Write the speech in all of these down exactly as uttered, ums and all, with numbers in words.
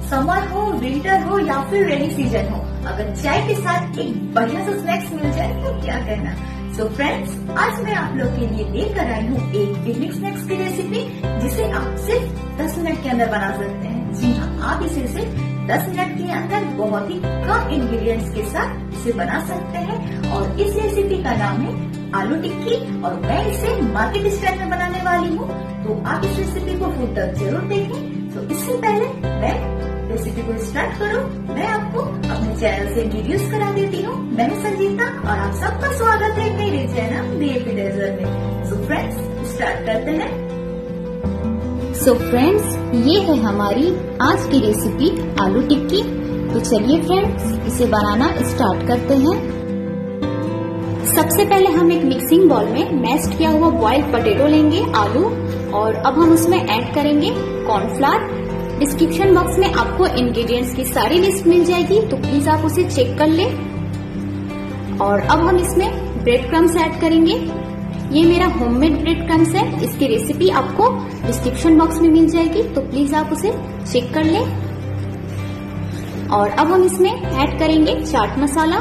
Summer हो, winter हो या फिर रेनी सीजन हो, अगर चाय के साथ एक बढ़िया सा स्नैक्स मिल जाए तो क्या कहना। सो so फ्रेंड्स, आज मैं आप लोग के लिए लेकर आई हूँ एक पिकनिक स्नैक्स की रेसिपी, जिसे आप सिर्फ दस मिनट के अंदर बना सकते हैं। जी हाँ, आप इसे सिर्फ दस मिनट के अंदर बहुत ही कम इंग्रेडिएंट्स के साथ इसे बना सकते हैं। और इस रेसिपी का नाम है आलू टिक्की और मैं इसे मार्केट स्टाइल में बनाने वाली हूँ। तो आप इस रेसिपी को फूड तक जरूर देखें। तो इससे पहले मैं रेसिपी को स्टार्ट करूं, मैं आपको अपने चैनल से इंट्रोड्यूस करा देती हूँ। मैं हूँ संजीता और आप सबका स्वागत है मेरे चैनल बीएपी डेजर्ट में। सो फ्रेंड्स, स्टार्ट करते हैं। सो फ्रेंड्स, ये है हमारी आज की रेसिपी आलू टिक्की। तो चलिए फ्रेंड्स, इसे बनाना स्टार्ट करते हैं। सबसे पहले हम एक मिक्सिंग बाउल में मैश्ड किया हुआ बॉइल्ड पोटैटो लेंगे, आलू, और अब हम उसमें ऐड करेंगे कॉर्नफ्लावर। डिस्क्रिप्शन बॉक्स में आपको इंग्रेडिएंट्स की सारी लिस्ट मिल जाएगी, तो प्लीज आप उसे चेक कर लें। और अब हम इसमें ब्रेड क्रम्स ऐड करेंगे। ये मेरा होममेड ब्रेड क्रम्स है, इसकी रेसिपी आपको डिस्क्रिप्शन बॉक्स में मिल जाएगी, तो प्लीज आप उसे चेक कर लें। और अब हम इसमें ऐड करेंगे चाट मसाला,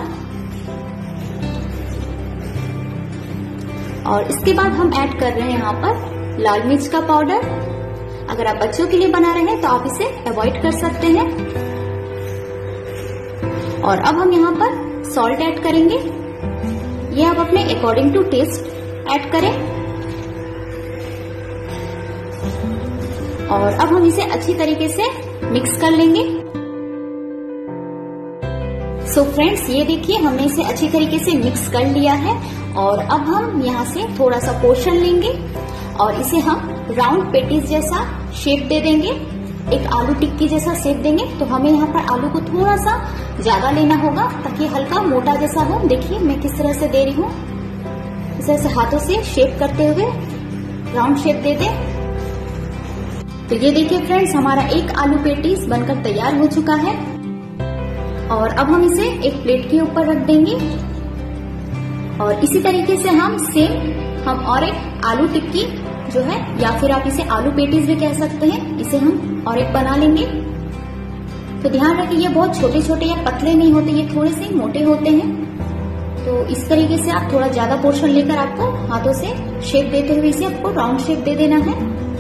और इसके बाद हम ऐड कर रहे हैं यहाँ पर लाल मिर्च का पाउडर। अगर आप बच्चों के लिए बना रहे हैं तो आप इसे अवॉइड कर सकते हैं। और अब हम यहाँ पर सॉल्ट ऐड करेंगे, ये आप अपने अकॉर्डिंग टू टेस्ट ऐड करें। और अब हम इसे अच्छी तरीके से मिक्स कर लेंगे। सो so फ्रेंड्स, ये देखिए हमने इसे अच्छी तरीके से मिक्स कर लिया है। और अब हम यहाँ से थोड़ा सा पोर्शन लेंगे और इसे हम राउंड पेटीज जैसा शेप दे देंगे, एक आलू टिक्की जैसा शेप देंगे। तो हमें यहाँ पर आलू को थोड़ा सा ज्यादा लेना होगा ताकि हल्का मोटा जैसा हो। देखिए मैं किस तरह से दे रही हूँ, इस तरह से हाथों से शेप करते हुए राउंड शेप दे दे। तो ये देखिए फ्रेंड्स, हमारा एक आलू पेटीज बनकर तैयार हो चुका है। और अब हम इसे एक प्लेट के ऊपर रख देंगे। और इसी तरीके से हम सेम हम और एक आलू टिक्की जो है, या फिर आप इसे आलू पेटीज भी कह सकते हैं, इसे हम और एक बना लेंगे। तो ध्यान रखिए, ये बहुत छोटे छोटे या पतले नहीं होते, ये थोड़े से मोटे होते हैं। तो इस तरीके से आप थोड़ा ज्यादा पोर्शन लेकर आपको हाथों से शेप देते हुए इसे आपको राउंड शेप दे देना है।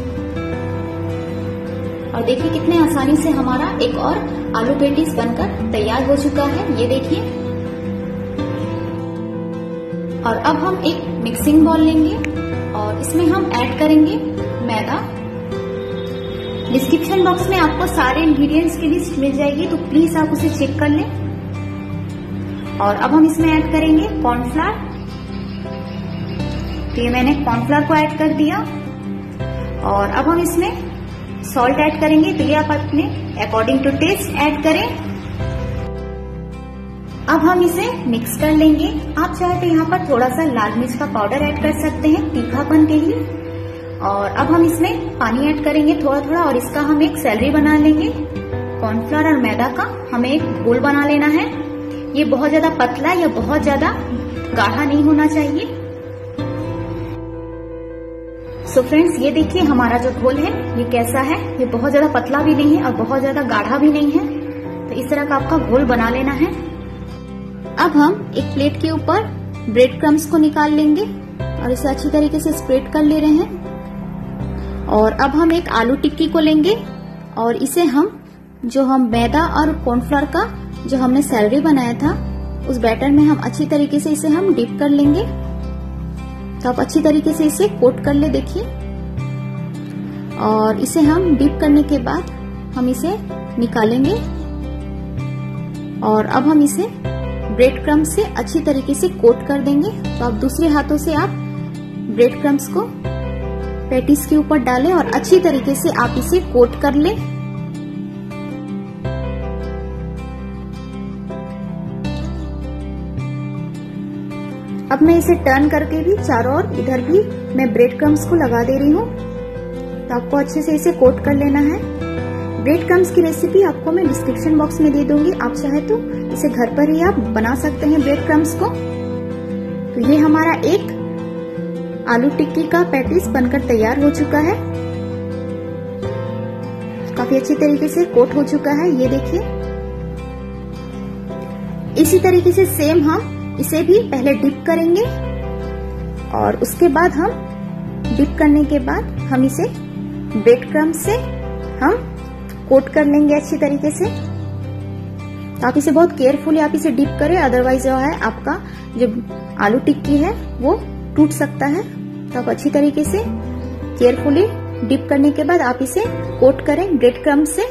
और देखिए कितने आसानी से हमारा एक और आलू पेटीज बनकर तैयार हो चुका है, ये देखिए। और अब हम एक मिक्सिंग बाउल लेंगे और इसमें हम ऐड करेंगे मैदा। डिस्क्रिप्शन बॉक्स में आपको सारे इंग्रेडिएंट्स की लिस्ट मिल जाएगी, तो प्लीज आप उसे चेक कर लें। और अब हम इसमें ऐड करेंगे कॉर्नफ्लावर। तो ये मैंने कॉर्नफ्लावर को ऐड कर दिया। और अब हम इसमें सॉल्ट ऐड करेंगे, तो ये आप अपने अकॉर्डिंग टू टेस्ट ऐड करें। अब हम इसे मिक्स कर लेंगे। आप चाहे तो यहाँ पर थोड़ा सा लाल मिर्च का पाउडर ऐड कर सकते हैं तीखापन के लिए। और अब हम इसमें पानी ऐड करेंगे थोड़ा थोड़ा, और इसका हम एक सैलरी बना लेंगे। कॉर्नफ्लावर और मैदा का हमें एक घोल बना लेना है। ये बहुत ज्यादा पतला या बहुत ज्यादा गाढ़ा नहीं होना चाहिए। सो so फ्रेंड्स, ये देखिए हमारा जो घोल है ये कैसा है। ये बहुत ज्यादा पतला भी नहीं है और बहुत ज्यादा गाढ़ा भी नहीं है। तो इस तरह का आपका घोल बना लेना है। अब हम एक प्लेट के ऊपर ब्रेड क्रम्स को निकाल लेंगे और इसे अच्छी तरीके से स्प्रेड कर ले रहे हैं। और अब हम एक आलू टिक्की को लेंगे और इसे हम जो हम मैदा और कॉर्नफ्लावर का जो हमने सैलरी बनाया था उस बैटर में हम अच्छी तरीके से इसे हम डिप कर लेंगे। तो आप अच्छी तरीके से इसे कोट कर ले, देखिए। और इसे हम डिप करने के बाद हम इसे निकालेंगे। और अब हम इसे ब्रेड क्रम्स से अच्छी तरीके से कोट कर देंगे। तो आप दूसरे हाथों से आप ब्रेड क्रम्स को पैटीज के ऊपर डालें और अच्छी तरीके से आप इसे कोट कर लें। अब मैं इसे टर्न करके भी चारों ओर इधर भी मैं ब्रेड क्रम्स को लगा दे रही हूँ। तो आपको अच्छे से इसे कोट कर लेना है। ब्रेड क्रम्स की रेसिपी आपको मैं डिस्क्रिप्शन बॉक्स में दे दूंगी, आप चाहे तो इसे घर पर ही आप बना सकते हैं ब्रेड क्रम्स को। तो ये हमारा एक आलू टिक्की का पैटीज बनकर तैयार हो चुका है। काफी अच्छी तरीके से कोट हो चुका है, ये देखिए। इसी तरीके से सेम हम इसे भी पहले डिप करेंगे और उसके बाद हम डिप करने के बाद हम इसे ब्रेड क्रम्ब से हम कोट कर लेंगे अच्छी तरीके से। तो आप इसे बहुत केयरफुली आप इसे डिप करें, अदरवाइज जो है आपका जो आलू टिक्की है वो टूट सकता है। तो आप अच्छी तरीके से केयरफुली डिप करने के बाद आप इसे कोट करें ब्रेड क्रम्ब से।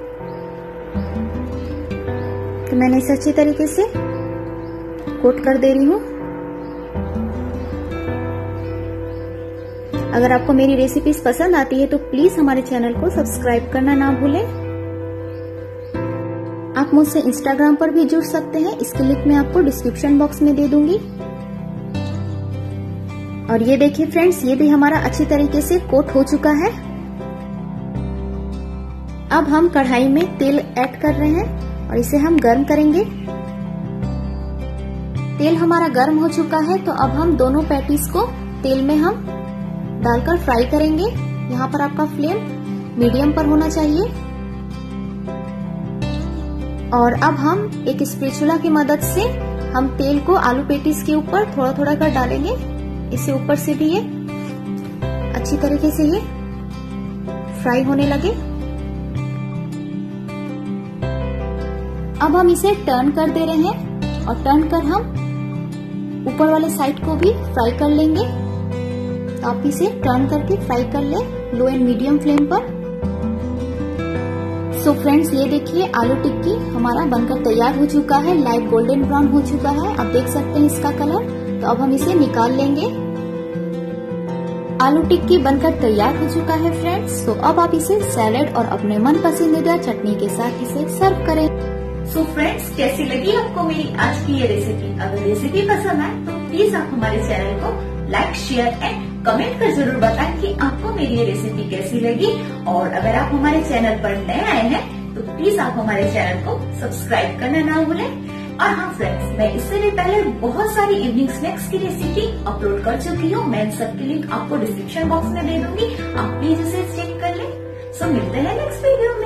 तो मैंने इसे अच्छी तरीके से कोट कर दे रही हूँ। अगर आपको मेरी रेसिपीज पसंद आती है तो प्लीज हमारे चैनल को सब्सक्राइब करना ना भूलें। आप मुझसे इंस्टाग्राम पर भी जुड़ सकते हैं, इसकी लिंक मैं आपको डिस्क्रिप्शन बॉक्स में दे दूंगी। और ये देखिए फ्रेंड्स, ये भी हमारा अच्छी तरीके से कोट हो चुका है। अब हम कढ़ाई में तेल ऐड कर रहे हैं और इसे हम गर्म करेंगे। तेल हमारा गर्म हो चुका है, तो अब हम दोनों पैटीज को तेल में हम डालकर फ्राई करेंगे। यहाँ पर आपका फ्लेम मीडियम पर होना चाहिए। और अब हम एक स्पैचुला की मदद से हम तेल को आलू पैटीज के ऊपर थोड़ा थोड़ा कर डालेंगे। इससे ऊपर से भी ये अच्छी तरीके से ये फ्राई होने लगे। अब हम इसे टर्न कर दे रहे हैं और टर्न कर हम ऊपर वाले साइड को भी फ्राई कर लेंगे। तो आप इसे टर्न करके फ्राई कर ले लो एंड मीडियम फ्लेम पर। सो so फ्रेंड्स, ये देखिए आलू टिक्की हमारा बनकर तैयार हो चुका है, लाइट गोल्डन ब्राउन हो चुका है। आप देख सकते हैं इसका कलर। तो अब हम इसे निकाल लेंगे। आलू टिक्की बनकर तैयार हो चुका है फ्रेंड्स। तो अब आप इसे सैलेड और अपने मन पसंदीदा चटनी के साथ इसे सर्व करें। सो so फ्रेंड्स, कैसी लगी आपको मेरी आज की ये रेसिपी? अगर रेसिपी पसंद आए तो प्लीज आप हमारे चैनल को लाइक, शेयर एंड कमेंट कर जरूर बताएं कि आपको मेरी ये रेसिपी कैसी लगी। और अगर आप हमारे चैनल पर नए आए हैं तो प्लीज आप हमारे चैनल को सब्सक्राइब करना ना भूलें। और हाँ फ्रेंड्स, मैं इससे भी पहले बहुत सारी इवनिंग स्नैक्स की रेसिपी अपलोड कर चुकी हूँ। मैं इन सबकी लिंक आपको डिस्क्रिप्शन बॉक्स में दे दूंगी, आप प्लीज इसे चेक कर लें। सो मिलते हैं नेक्स्ट वीडियो में।